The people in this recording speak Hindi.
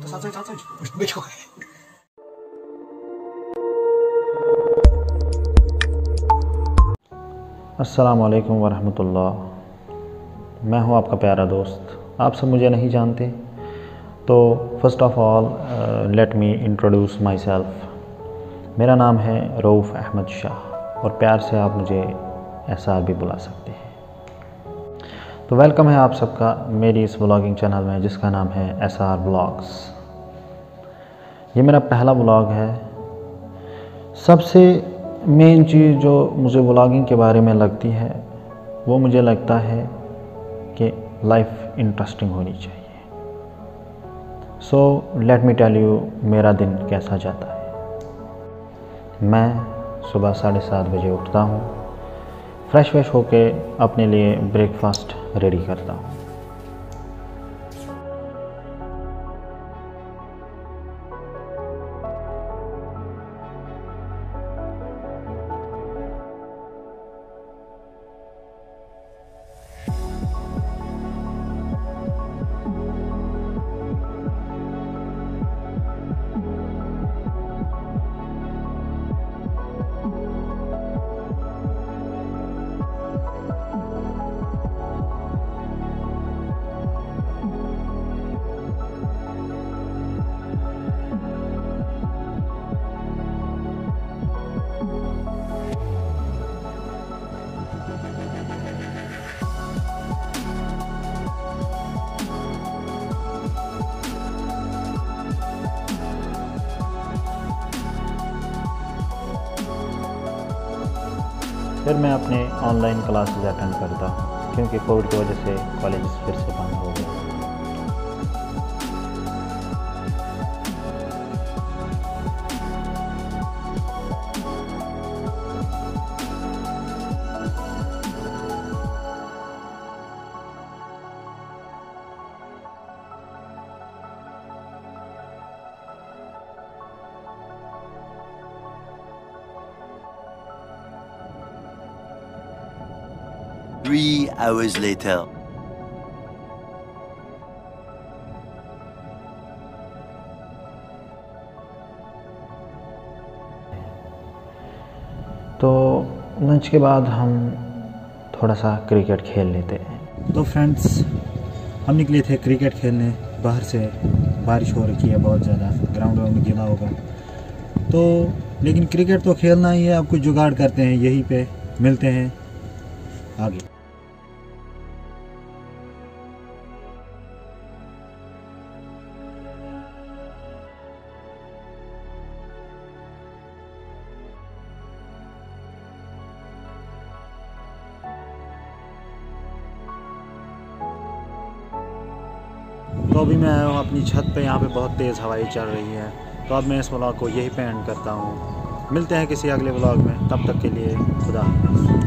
अस्सलामुअलैकुम वरहमतुल्लाह। मैं हूं आपका प्यारा दोस्त। आप सब मुझे नहीं जानते, तो first of all let me introduce myself. मेरा नाम है रऊफ़ अहमद शाह और प्यार से आप मुझे एसआर भी बुला सकते हैं। तो वेलकम है आप सबका मेरी इस व्लॉगिंग चैनल में जिसका नाम है एसआर व्लॉग्स। ये मेरा पहला व्लॉग है। सबसे मेन चीज़ जो मुझे व्लॉगिंग के बारे में लगती है वो मुझे लगता है कि लाइफ इंटरेस्टिंग होनी चाहिए। So let me tell you मेरा दिन कैसा जाता है। मैं सुबह 7:30 बजे उठता हूँ, फ्रेश होके अपने लिए ब्रेकफास्ट रेडी करता हूँ। फिर मैं अपने ऑनलाइन क्लासेस अटेंड करता हूँ क्योंकि कोविड की वजह से कॉलेज फिर से बंद हो गए। Three hours later. तो लंच के बाद हम थोड़ा सा क्रिकेट खेल लेते हैं। तो फ्रेंड्स, हम निकले थे क्रिकेट खेलने। बाहर से बारिश हो रखी है बहुत ज़्यादा, ग्राउंड में गिला होगा तो, लेकिन क्रिकेट तो खेलना ही है। अब कुछ जुगाड़ करते हैं, यहीं पे मिलते हैं आगे। तो अभी मैं आया हूँ अपनी छत पे। यहाँ पे बहुत तेज़ हवाएं चल रही है। तो अब मैं इस व्लॉग को यहीं पे एंड करता हूँ। मिलते हैं किसी अगले व्लॉग में, तब तक के लिए खुदा हाफ़िज़।